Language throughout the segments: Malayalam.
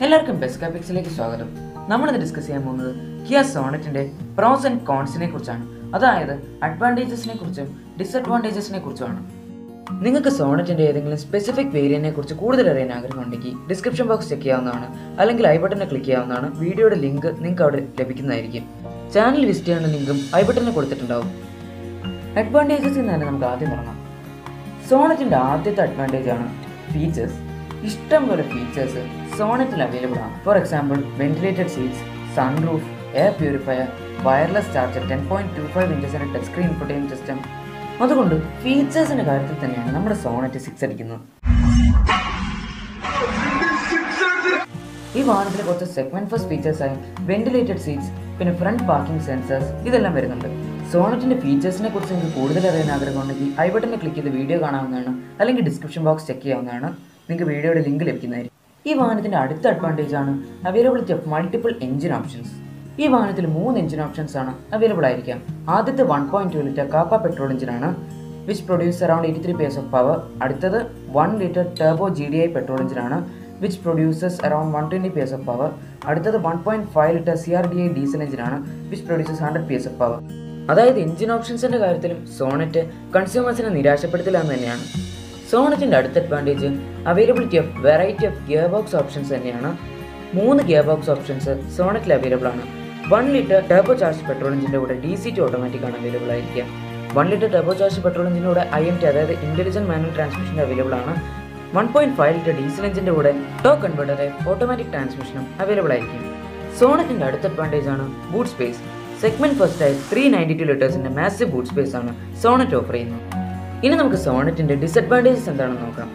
എല്ലാവർക്കും ബെസ്റ്റ് കാപ്പിക്സിലേക്ക് സ്വാഗതം. നമ്മളിന്ന് ഡിസ്കസ് ചെയ്യാൻ പോകുന്നത് കിയ സോണറ്റിന്റെ പ്രോസ് ആൻഡ് കോൺസിനെ കുറിച്ചാണ്. അതായത് അഡ്വാൻറ്റേജസിനെ കുറിച്ചും ഡിസഡ്വാൻറ്റേജസിനെ കുറിച്ചുമാണ്. നിങ്ങൾക്ക് സോണറ്റിന്റെ ഏതെങ്കിലും സ്പെസിഫിക് വേരിയന്റിനെ കുറിച്ച് കൂടുതൽ അറിയാൻ ആഗ്രഹമുണ്ടെങ്കിൽ ഡിസ്ക്രിപ്ഷൻ ബോക്സ് ചെക്ക് ചെയ്യാവുന്നതാണ്, അല്ലെങ്കിൽ ഐ ബട്ടണിൽ ക്ലിക്ക് ചെയ്യാവുന്നതാണ്. വീഡിയോയുടെ ലിങ്ക് നിങ്ങൾക്ക് അവിടെ ലഭിക്കുന്നതായിരിക്കും. ചാനൽ വിസിറ്റ് ചെയ്യുന്ന ലിങ്കും ഐ ബട്ടണിൽ കൊടുത്തിട്ടുണ്ടാവും. അഡ്വാൻറ്റേജസിൽ നിന്ന് തന്നെ നമുക്ക് ആദ്യം തുടങ്ങാം. സോണറ്റിന്റെ ആദ്യത്തെ അഡ്വാൻറ്റേജ് ആണ് ഫീച്ചേഴ്സ്. ഇഷ്ടംപോലെ ഫീച്ചേഴ്സ് സോണറ്റിൽ അവൈലബിൾ ആണ്. For example, ventilated seats, sunroof, air purifier, wireless charger, 10.25 ഇഞ്ചസിന്റെ ടച്ച് സ്ക്രീൻ ഇൻഫോർടൈൻമെന്റ് സിസ്റ്റം. അതുകൊണ്ട് ഫീച്ചേഴ്സിന്റെ കാര്യത്തിൽ തന്നെയാണ് നമ്മുടെ സോണറ്റ് 6 അടിക്കുന്നത്. ഈ വാഹനത്തിൽ കുറച്ച് സെഗ്മെന്റ് ഫസ്റ്റ് ഫീച്ചേഴ്സ് ആയി വെന്റിലേറ്റഡ് സീറ്റ്സ്, പിന്നെ ഫ്രണ്ട് പാർക്കിംഗ് സെൻസേഴ്സ് ഇതെല്ലാം വരുന്നുണ്ട്. സോണറ്റിന്റെ ഫീച്ചേഴ്സിനെ കുറിച്ച് നിങ്ങൾക്ക് കൂടുതൽ അറിയാൻ ആഗ്രഹമുണ്ടെങ്കിൽ ഐ ബട്ടണിൽ ക്ലിക്ക് ചെയ്ത് വീഡിയോ കാണാവുന്നതാണ്, അല്ലെങ്കിൽ ഡിസ്ക്രിപ്ഷൻ ബോക്സ് ചെക്ക് ചെയ്യാവുന്നതാണ്. നിങ്ങൾക്ക് വീഡിയോയുടെ ലിങ്ക് ലഭിക്കുന്നതായിരിക്കും. ഈ വാഹനത്തിന്റെ അടുത്ത അഡ്വാൻറ്റേജ് ആണ് availability of multiple engine options. ഈ വാഹനത്തിൽ 3 എഞ്ചിൻ ഓപ്ഷൻസ് ആണ് അവൈലബിൾ ആയിരിക്കാം. ആദ്യത്തെ 1.2 ലിറ്റർ കാപ്പ പെട്രോൾ എഞ്ചിനാണ്, which produce around 83 PS of power. അടുത്തത് 1 ലിറ്റർ ടർബോ GDI പെട്രോൾ എഞ്ചിനാണ്, which produces around 120 PS of power. അടുത്തത് 1.5 ലിറ്റർ CRDI ഡീസൽ എഞ്ചിനാണ്, which produces 100 PS of power. അതായത് എഞ്ചിൻ ഓപ്ഷൻസിന്റെ കാര്യത്തിലും സോണറ്റ് കൺസ്യൂമേഴ്സിനെ നിരാശപ്പെടുത്തില്ല എന്ന് തന്നെയാണ്. സോണറ്റിന്റെ അടുത്ത advantage availability of variety of gear box options തന്നെയാണ്. 3 ഗിയർ ബോക്സ് ഓപ്ഷൻസ് സോണറ്റിൽ അവൈലബിൾ ആണ്. 1 ലിറ്റർ ടർബോ ചാർജ് പെട്രോൾ എഞ്ചിന്റെ കൂടെ DC to ഓട്ടോമാറ്റിക് ആണ് അവൈലബിൾ ആയിരിക്കുക. 1 ലിറ്റർ ടർബോ ചാർജ് പെട്രോൾ എഞ്ചിന്റെ കൂടെ IMT അതായത് ഇന്റലിജന്റ് മാനുവൽ ട്രാൻസ്മിഷൻ അവൈലബിൾ ആണ്. 1.5 ലിറ്റർ ഡീസൽ എഞ്ചിന്റെ കൂടെ ടോർക്ക് കൺവെർട്ടർ ഓട്ടോമാറ്റിക് ട്രാൻസ്മിഷനും അവൈലബിൾ ആയിരിക്കും. സോണറ്റിന്റെ അടുത്ത അഡ്വാൻറ്റേജ് ആണ് ബൂട്ട് സ്പേസ്. സെഗ്മെന്റ് ഫസ്റ്റ് ആയി 392 ലിറ്റേഴ്സിന്റെ മാസീവ് ബൂട്ട് സ്പേസ് ആണ് സോണറ്റ് ഓഫർ ചെയ്യുന്നത്. ഇനി നമുക്ക് സോണറ്റിന്റെ ഡിസഡ്വാൻറ്റേജസ് എന്താണെന്ന് നോക്കാം.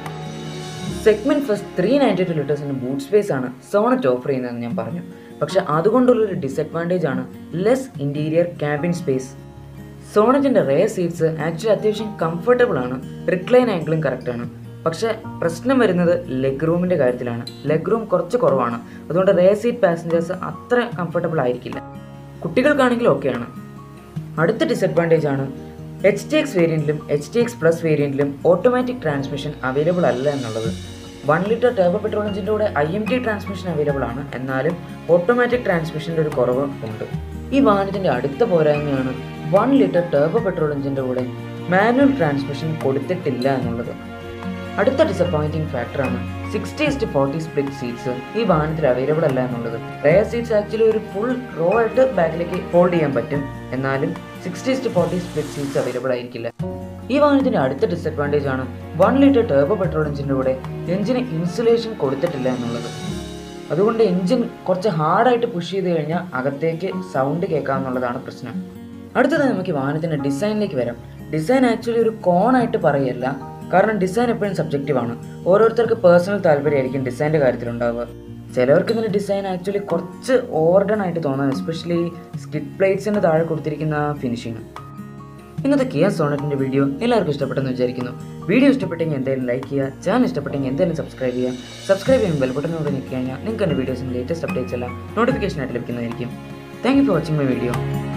സെഗ്മെന്റ് ഫസ്റ്റ് 392 ലിറ്റേഴ്സിന്റെ ബൂട്ട് സ്പേസ് ആണ് സോണറ്റ് ഓഫർ ചെയ്യുന്നതെന്ന് ഞാൻ പറഞ്ഞു. പക്ഷെ അതുകൊണ്ടുള്ളൊരു ഡിസഡ്വാൻറ്റേജ് ആണ് ലെസ് ഇന്റീരിയർ ക്യാബിൻ സ്പേസ്. സോണറ്റിന്റെ റെയർ സീറ്റ്സ് ആക്ച്വലി അത്യാവശ്യം കംഫർട്ടബിൾ ആണ്, റിക്ലൈൻ ആംഗിളും കറക്റ്റ് ആണ്. പക്ഷെ പ്രശ്നം വരുന്നത് ലെഗ് റൂമിന്റെ കാര്യത്തിലാണ്. ലെഗ് റൂം കുറച്ച് കുറവാണ്, അതുകൊണ്ട് റെയർ സീറ്റ് പാസഞ്ചേഴ്സ് അത്ര കംഫർട്ടബിൾ ആയിരിക്കില്ല. കുട്ടികൾക്കാണെങ്കിലും ഓക്കെയാണ്. അടുത്ത ഡിസഡ്വാൻറ്റേജ് ആണ് HTX വേരിയന്റിലും HTX പ്ലസ് വേരിയന്റിലും ഓട്ടോമാറ്റിക് ട്രാൻസ്മിഷൻ അവൈലബിൾ അല്ല എന്നുള്ളത്. 1 ലിറ്റർ ടർബോ പെട്രോൾ എഞ്ചിൻ്റെ കൂടെ IMT ട്രാൻസ്മിഷൻ അവൈലബിൾ ആണ്, എന്നാലും ഓട്ടോമാറ്റിക് ട്രാൻസ്മിഷൻ്റെ ഒരു കുറവ് ഉണ്ട്. ഈ വാഹനത്തിൻ്റെ അടുത്ത പോരായ്മയാണ് 1 ലിറ്റർ ടർബോ പെട്രോൾ എഞ്ചിൻ്റെ കൂടെ മാനുവൽ ട്രാൻസ്മിഷൻ കൊടുത്തിട്ടില്ല എന്നുള്ളത്. അടുത്ത ഡിസപ്പോയിന്റിംഗ് ഫാക്ടറാണ് 60:40 സ്പ്ലിറ്റ് സീറ്റ്സ് ഈ വാഹനത്തിൽ അവൈലബിൾ അല്ല എന്നുള്ളത്. റെയർ സീറ്റ്സ് ആക്ച്വലി ഒരു ഫുൾ റോ ആയിട്ട് ബാക്കിലേക്ക് ഫോൾഡ് ചെയ്യാൻ പറ്റും, എന്നാലും 60:40 സ്പ്ലിറ്റ് സീറ്റ്സ് അവൈലബിൾ ആയിരിക്കില്ല. ഈ വാഹനത്തിന്റെ അടുത്ത ഡിസഡ്വാൻറ്റേജ് ആണ് 1 ലിറ്റർ ടർബോ പെട്രോൾ എഞ്ചിൻ്റെ കൂടെ എഞ്ചിന് ഇൻസുലേഷൻ കൊടുത്തിട്ടില്ല എന്നുള്ളത്. അതുകൊണ്ട് എഞ്ചിൻ കുറച്ച് ഹാർഡായിട്ട് പുഷ് ചെയ്ത് കഴിഞ്ഞാൽ അകത്തേക്ക് സൗണ്ട് കേൾക്കാമെന്നുള്ളതാണ് പ്രശ്നം. അടുത്തത് നമുക്ക് ഈ വാഹനത്തിന്റെ ഡിസൈനിലേക്ക് വരാം. ഡിസൈൻ ആക്ച്വലി ഒരു കോണായിട്ട് പറയല്ല, കാരണം ഡിസൈൻ എപ്പോഴും സബ്ജക്റ്റീവ് ആണ്. ഓരോരുത്തർക്ക് പേഴ്സണൽ താല്പര്യമായിരിക്കും ഡിസൈൻ്റെ കാര്യത്തിലുണ്ടാവുക. ചിലവർക്ക് ഇതിൻ്റെ ഡിസൈൻ ആക്ച്വലി കുറച്ച് ഓവർഡൺ ആയിട്ട് തോന്നാം, എസ്പെഷ്യലി സ്കിഡ് പ്ലേറ്റ്സിൻ്റെ താഴെ കൊടുത്തിരിക്കുന്ന ഫിനിഷിങ്. ഇന്നത്തെ കിയ സോണറ്റിൻ്റെ വീഡിയോ എല്ലാവർക്കും ഇഷ്ടപ്പെട്ടെന്ന് വിചാരിക്കുന്നു. വീഡിയോ ഇഷ്ടപ്പെട്ടെങ്കിൽ എന്തായാലും ലൈക്ക് ചെയ്യുക, ചാനൽ ഇഷ്ടപ്പെട്ടെങ്കിൽ എന്തായാലും സബ്സ്ക്രൈബ് ചെയ്യുക. സബ്സ്ക്രൈബ് ചെയ്യുമ്പോൾ ബെൽ ബട്ടനോട് നിൽക്കി കഴിഞ്ഞാൽ നിങ്ങൾക്ക് എൻ്റെ വീഡിയോസിൻ്റെ ലേറ്റസ്റ്റ് അപ്ഡേറ്റ്സ് എല്ലാം നോട്ടിഫിക്കേഷൻ ആയിട്ട് ലഭിക്കുന്നതായിരിക്കും. Thank you for watching my video.